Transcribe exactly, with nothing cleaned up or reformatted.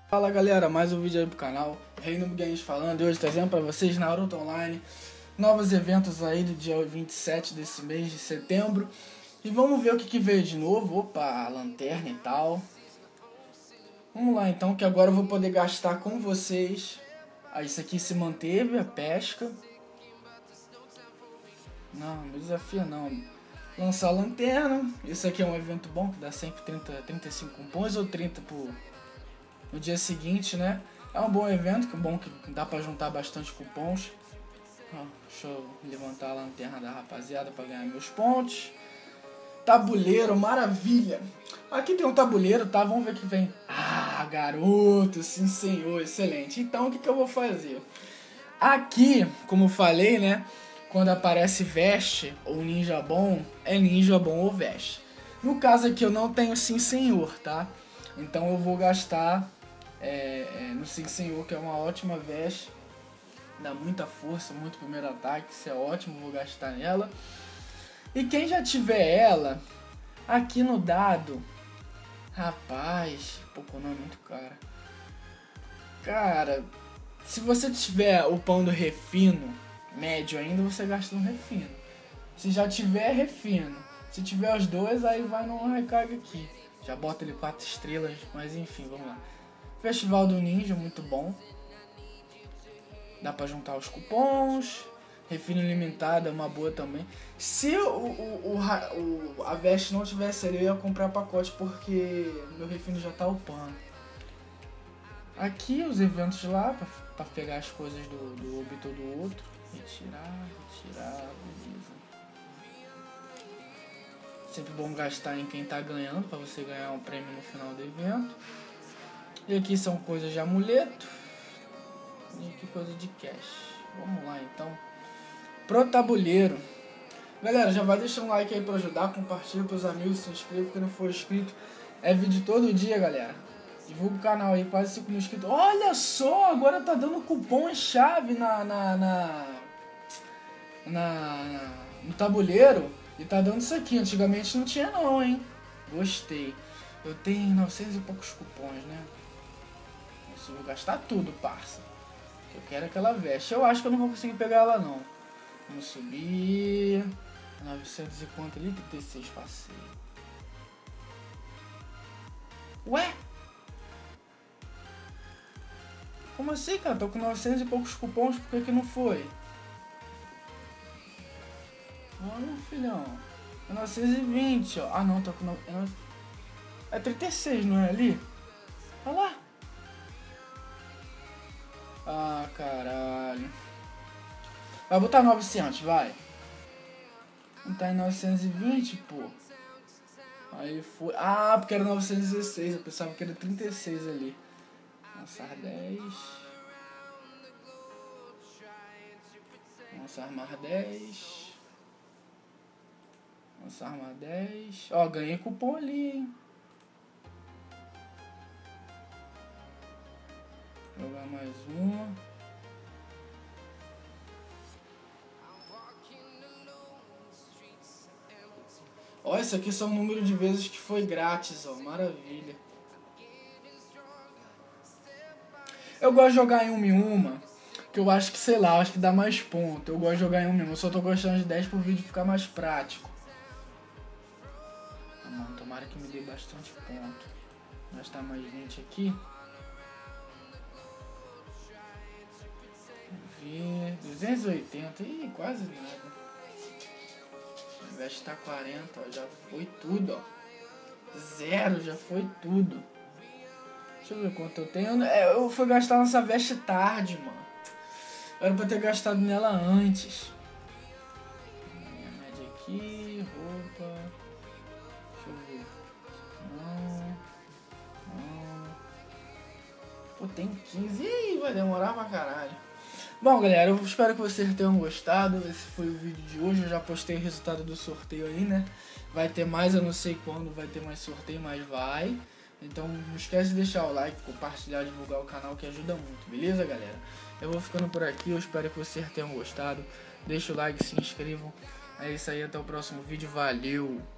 Fala galera, mais um vídeo aí pro canal, Reino Games falando, e hoje trazendo pra vocês Naruto Online, novos eventos aí do dia vinte e sete desse mês de setembro, e vamos ver o que, que veio de novo. Opa, a lanterna e tal. Vamos lá então, que agora eu vou poder gastar com vocês. Ah, isso aqui se manteve, a pesca. Não, não desafia não. Lançar a lanterna, isso aqui é um evento bom, que dá sempre trinta, trinta e cinco cupons ou trinta por... no dia seguinte, né? É um bom evento, que é bom que dá pra juntar bastante cupons. Ó, deixa eu levantar a lanterna da rapaziada pra ganhar meus pontos. Tabuleiro, maravilha! Aqui tem um tabuleiro, tá? Vamos ver o que vem. Ah, garoto, sim senhor, excelente. Então, o que que eu vou fazer? Aqui, como eu falei, né? Quando aparece veste ou ninja bom, é ninja bom ou veste. No caso aqui eu não tenho sim senhor, tá? Então eu vou gastar é, é, no sim senhor, que é uma ótima veste. Dá muita força, muito primeiro ataque, isso é ótimo, vou gastar nela. E quem já tiver ela, aqui no dado, rapaz, pô, o nome é muito caro. Cara, se você tiver o pão do refino, médio ainda, você gasta no refino. Se já tiver refino, se tiver os dois, aí vai numa recarga aqui. Já bota ele quatro estrelas, mas enfim, vamos lá. Festival do Ninja, muito bom. Dá pra juntar os cupons. Refino limitado é uma boa também. Se o, o, o, o, a veste não tivesse ali, eu ia comprar pacote, porque meu refino já tá upando. Aqui os eventos lá, pra, pra pegar as coisas do, do obito do outro. Retirar, retirar, beleza. Sempre bom gastar em quem tá ganhando, pra você ganhar um prêmio no final do evento. E aqui são coisas de amuleto. E aqui coisa de cash. Vamos lá então. Pro tabuleiro. Galera, já vai deixando um like aí pra ajudar. Compartilha pros amigos, se inscreva quem não for inscrito. É vídeo todo dia, galera. Divulga o canal aí, quase cinco mil inscritos. Olha só, agora tá dando cupom e chave na, na, na, na, no tabuleiro. E tá dando isso aqui, antigamente não tinha não, hein. Gostei. Eu tenho novecentos e poucos cupons, né. Isso, eu vou gastar tudo, parça. Eu quero aquela veste. Eu acho que eu não vou conseguir pegar ela não. Vamos subir. novecentos e quanto ali? trinta e seis, passei. Ué? Como assim, cara? Tô com novecentos e poucos cupons, por que que não foi? Olha, filhão. É novecentos e vinte, ó. Ah, não, tô com... No... É trinta e seis, não é ali? Olha lá. Ah, caralho. Vai botar novecentos, vai. Não tá em novecentos e vinte, pô. Aí foi... Ah, porque era novecentos e dezesseis. Eu pensava que era trinta e seis ali. Lançar dez. Lançar mais dez. Lançar mais dez. Ó, ganhei cupom ali, hein. Jogar mais uma. Ó, isso aqui são o número de vezes que foi grátis, ó. Maravilha. Eu gosto de jogar em uma em uma, que eu acho que, sei lá, acho que dá mais ponto. Eu gosto de jogar em uma em uma, eu só tô gostando de dez pro vídeo ficar mais prático. Ah, mano, tomara que me dê bastante ponto. Vou gastar mais vinte aqui. Vamos ver. duzentos e oitenta. Ih, quase nada. A veste tá quarenta, ó. Já foi tudo, ó. Zero, já foi tudo. Deixa eu ver quanto eu tenho. É, eu fui gastar nessa veste tarde, mano. Era pra ter gastado nela antes. Minha média aqui, roupa. Deixa eu ver. Não. Não. Pô, tem quinze. Ih, vai demorar pra caralho. Bom, galera, eu espero que vocês tenham gostado. Esse foi o vídeo de hoje. Eu já postei o resultado do sorteio aí, né? Vai ter mais, eu não sei quando vai ter mais sorteio, mas vai. Então não esquece de deixar o like, compartilhar, divulgar o canal, que ajuda muito, beleza, galera? Eu vou ficando por aqui, eu espero que vocês tenham gostado. Deixa o like, se inscrevam. É isso aí, até o próximo vídeo, valeu!